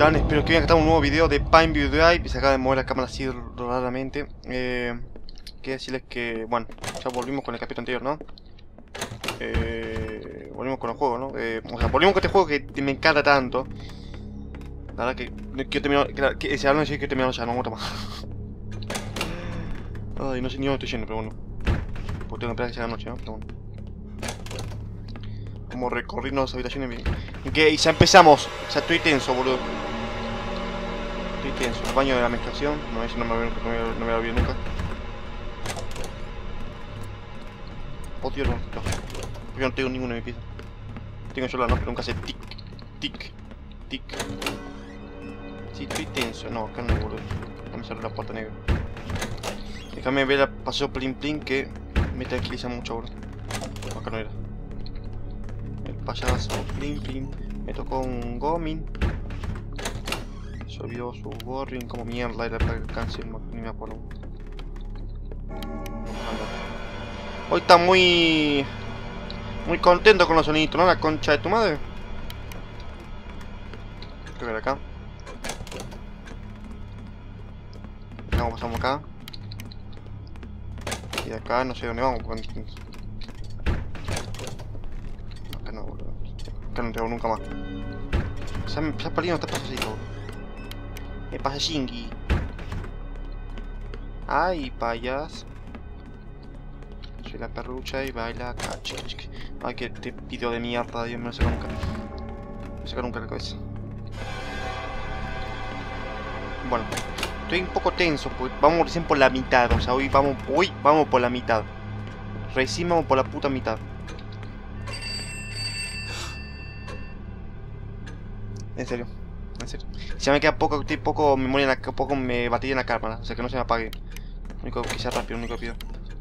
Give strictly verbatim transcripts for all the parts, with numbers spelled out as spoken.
están? Espero que vean que está un nuevo video de Pineview Drive. Se acaba de mover la cámara así raramente. Eh, Quiero decirles que, bueno, ya volvimos con el capítulo anterior, ¿no? Eh, volvimos con el juego, ¿no? Eh, o sea, volvimos con este juego que me encanta tanto. La verdad que no quiero terminar, que ese no decir que terminado ya, no aguanto más. Ay, no sé ni dónde estoy yendo, pero bueno. Porque tengo que esperar que sea la noche, ¿no? Pero bueno. Vamos a recorrernos las habitaciones bien. Ok, ya empezamos. O sea, estoy tenso, boludo. Estoy tenso. El baño de la menstruación. No, eso no me lo no me, no me lo vi nunca. Oh, Dios, no. no. Yo no tengo ninguno en mi pieza. Tengo yo la no, pero nunca hace tic, tic, tic. Sí, estoy tenso. No, acá no, boludo. No me sale la puerta negra. Déjame ver el paseo plin plin que me tranquiliza mucho, boludo. No, acá no era. El payaso plin plin. Me tocó un gomin. Se olvidó su gorrin. Como mierda era para el cáncer. Ni me acuerdo. Hoy está muy... Muy contento con los soniditos, ¿no? La concha de tu madre. Voy a ver acá. Vamos, pasamos acá. Y de acá no sé dónde vamos. Acá no, boludo. Acá no tengo nunca más. Se ha, se ha perdido este pasacito, boludo. Me pasa Shingy. Ay, payas. Soy la perrucha y baila acá. Ay, que te video de mierda, Dios, me lo saca nunca. Me lo saca nunca la cabeza. Bueno, estoy un poco tenso porque vamos recién por la mitad. O sea, hoy vamos, hoy vamos por la mitad. Recién vamos por la puta mitad. En serio, en serio. Si me queda poco, poco memoria en la, poco me batería en la cámara, o sea que no se me apague. Lo único que sea rápido, lo único que pido.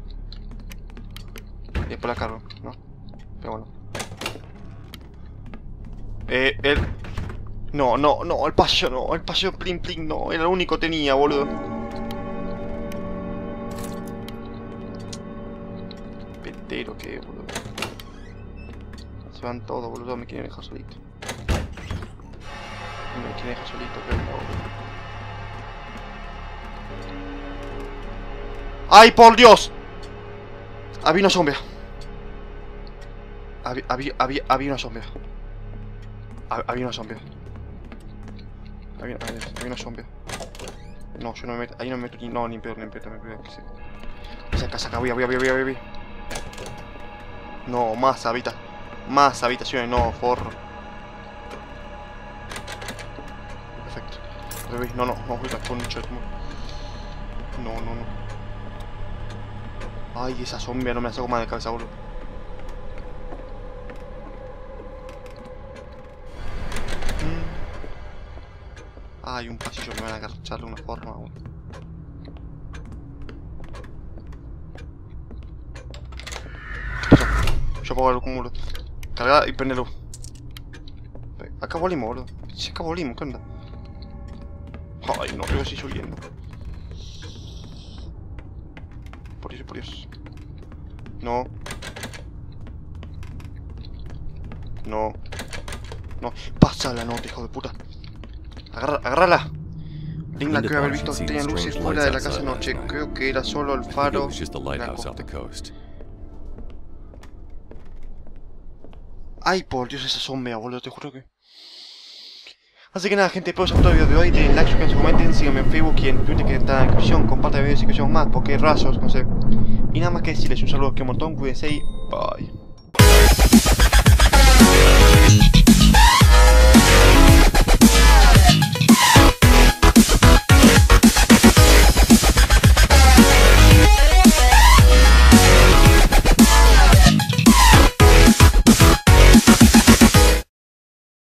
Y después la cargo, ¿no? Pero bueno. Eh, el... No, no, no, el pasillo no, el pasillo plin plin no, era lo único que tenía, boludo. Petero que, boludo. Se van todos, boludo, me quieren dejar solito. Me quieren dejar solito, pero no, boludo. ¡Ay, por Dios! Había una sombra. Había, había, había, había una sombra. Había una sombra. Había, había, había una sombra. No, yo no me meto. Ahí no me meto ni. No, ni peor, ni peor, ni peor. Saca, saca, voy, voy, voy, voy, voy. No, más habita. Más habitaciones, no, forro. Perfecto. No, no, no, voy a con mucho. No, no, no. Ay, esa sombra no me la saco más de cabeza, boludo. Mm. Ay, un pasillo me van a agarrar de una forma, boludo. ¿Qué pasó? Yo apago el cúmulo. Carga y prende luz. Acá volvimos, boludo. Sí, acá volvimos, ¿qué onda? Ay, no, creo que sigo subiendo. Por Dios, por Dios. No. No. No. Pásala, no, hijo de puta. Agarra, agárrala. Link la creo haber visto que tenía luces fuera de la casa anoche. Creo que era solo el faro. Ay, por Dios, esa sombra, boludo, te juro que... Así que nada, gente, espero que os haya gustado el video de hoy. Den like, suscríbanse, comenten, síganme en Facebook y en Twitter que está en la descripción. Compartan videos y que seamos más, porque rasos, no sé. Y nada más que decirles un saludo que un montón, cuídense y bye.